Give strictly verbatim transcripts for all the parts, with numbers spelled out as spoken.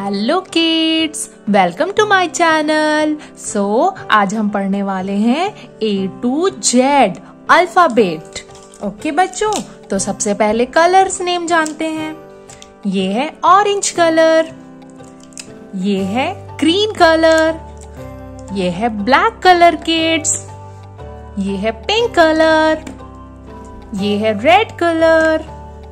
Hello kids, welcome to my channel. So आज हम पढ़ने वाले हैं A to Z alphabet. Okay बच्चों, तो सबसे पहले कलर्स नेम जानते हैं। ये है ऑरेंज कलर, ये है ग्रीन कलर, ये है ब्लैक कलर किड्स, ये है पिंक कलर, ये है रेड कलर,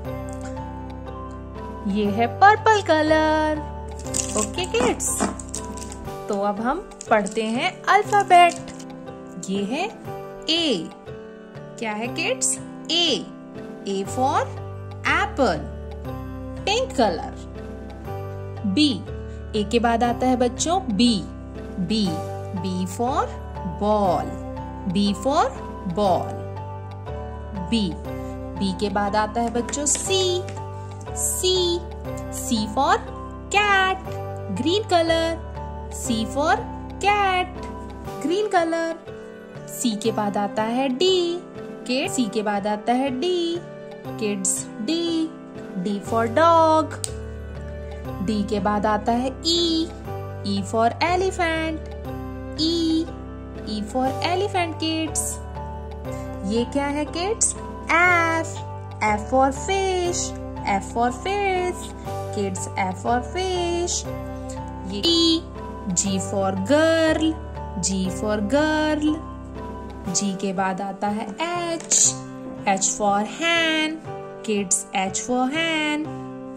ये है पर्पल कलर। ओके किड्स, तो अब हम पढ़ते हैं अल्फाबेट। ये है ए। क्या है kids? A. A for apple, pink colour. B. A के बाद आता है बच्चों B. B B for ball, B for ball. B. B के बाद आता है बच्चों C. C. C for cat, green colour. C for cat, green colour. C के बाद आता है डी। किड्स, सी के बाद आता है D. Kids, D. D for dog. D के बाद आता है E. E for elephant. E. E for elephant kids. ये क्या है kids? F. F for fish. F for fish, kids, F for fish. G. G for girl, G for girl. G के बाद आता है H. H for hand, kids, H for hand.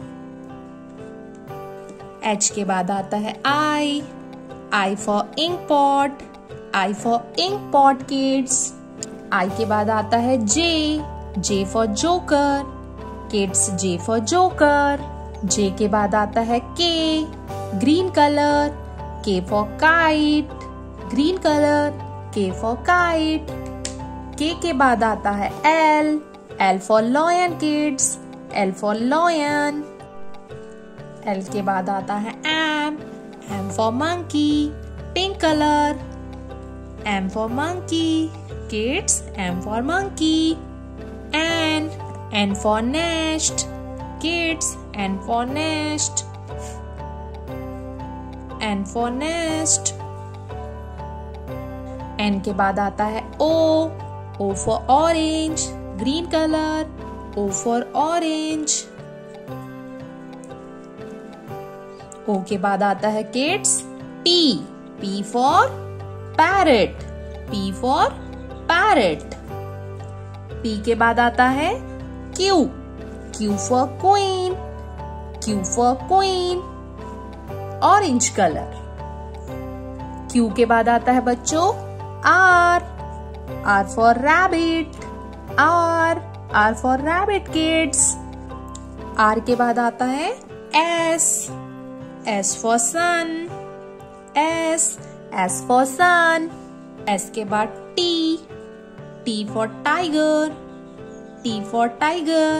H के बाद आता है I. I for ink pot, I for ink pot kids. I के बाद आता है J. J for joker. Kids, J for joker. J के बाद आता है K, green colour. K for kite, green colour. K for kite. K के बाद आता है L. L for lion kids, L for lion. L के बाद आता है M. M for monkey, pink colour. M for monkey kids, M for monkey. N. N for nest, kids, N for nest. N for nest. N के बाद आता है O. O for orange, green color. O for orange. O के बाद आता है kids P. P for parrot. P for parrot. P के बाद आता है Q. Q for queen, Q for queen, orange color. Q के बाद आता है बच्चों R. R for rabbit, R. R for rabbit kids. R के बाद आता है S. S for sun, S. S for sun. S के बाद T. T for tiger, T for tiger.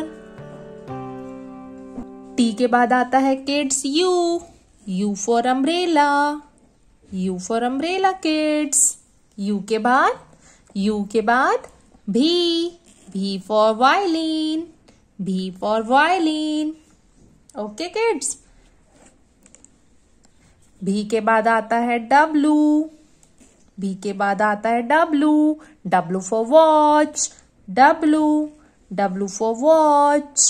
T के बाद आता है kids U. U for umbrella, U for umbrella kids. U के बाद U के बाद V. V for violin, V for violin. Okay kids. V के बाद आता है W. V के बाद आता है W. W for watch, W. W for watch.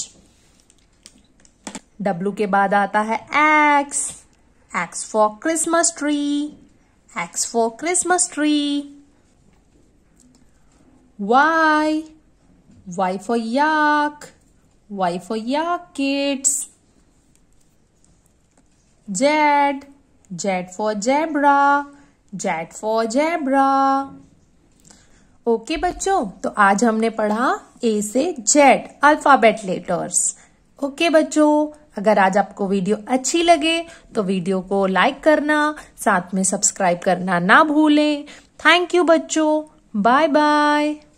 W के बाद आता है X. X for Christmas tree, X for Christmas tree. Y. Y for yak, Y for yak kids. Z. Z for zebra, Z for zebra. Okay okay, बच्चों, तो आज हमने पढ़ा A से Z alphabet letters. Okay okay, बच्चों, अगर आज आपको वीडियो अच्छी लगे तो वीडियो को लाइक करना, साथ में सब्सक्राइब करना ना भूलें। थैंक यू बच्चों, बाय बाय।